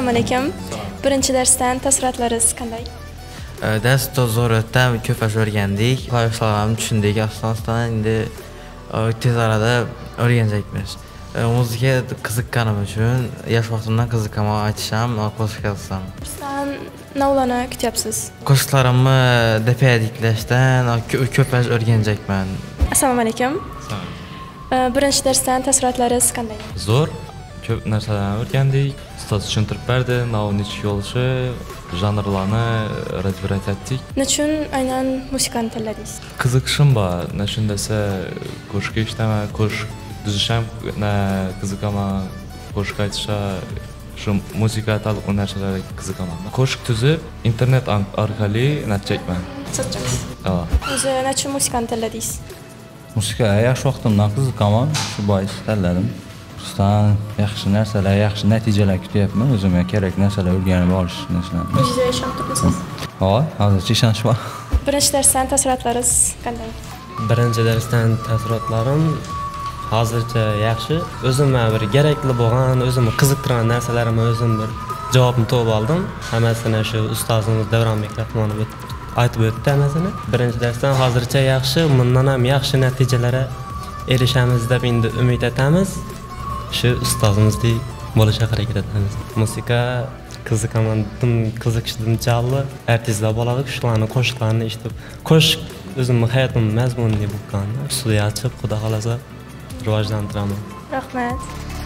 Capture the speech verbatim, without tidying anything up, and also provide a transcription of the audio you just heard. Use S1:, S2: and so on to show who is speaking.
S1: Assalomu alaykum. Birinchi darsdan taassurotlaringiz qanday?
S2: Dars zo'r o'tdi, ko'p o'rgandik. Qo'shimchalarni tushundik. Asosan endi tez orada o'rganacakmiz. Muzika qiziqqanim uchun yosh vaqtimdan qiziqaman aytisham, qo'shiq yozsam.
S1: Sizdan navlarni kutyapsiz?
S2: Qo'shiqlarimni depayadiklashdan ko'p o'rganacakman.
S1: Assalomu alaykum. Birinchi darsdan taassurotlaringiz qanday?
S3: Zo'r, ko'p narsalarni o'rgandik. Ustoz tushuntirib berdi, navnish yo'lishi, janrlarni разбирать etdik.
S1: Nechun aynan musikani tanladingiz?
S3: Qiziqishim bor. Shundasa qo'shiq eshitaman, qo'shiq tuzisham, qiziqaman, qo'shiq aytishga, shu musiqa taalluqli narsalarga qiziqaman. Qo'shiq tuzib, internet orqali natijayman.
S1: So'raysiz.
S3: Ha.
S1: O'zi nechun musikani tanladingiz?
S4: Musiqa yaxshi vaqtimdan qiziqaman, shu bois tanladim. Sizdan yaxshi narsalar, yaxshi natijalar kutyapman. O'zimga kerak narsalar o'rganib olish narsalarni.
S1: O'zingiz ishonib turibsiz?
S4: Ha, hozircha ishonch bor.
S1: Birinchi darsdan taassurotlaringiz qanday?
S5: Birinchi darsdan taassurotlarim hozircha yaxshi. O'zimga bir kerakli bo'lgan, o'zimni qiziqtirgan narsalarimni o'zim bir javobni topib oldim. Hammasini shu ustozimiz Davronbek Rahmonov aytib o'tdi hammasini. Birinchi darsdan hozircha yaxshi, bundan ham yaxshi natijalarga erishamiz deb endi umid etamiz. Shu ustozimizdek bo'lishga harakat etamiz. Musiqa qiziqaman, qiziqishim jalli. Artistlar bo'ladi, shularni qo'shiqlarini eshitib, qo'shiq o'zimning hayotimning mazmunidek bo'lgan. Ustida ochib, Xudo xolasa rivojlantiraman.
S1: Rahmat.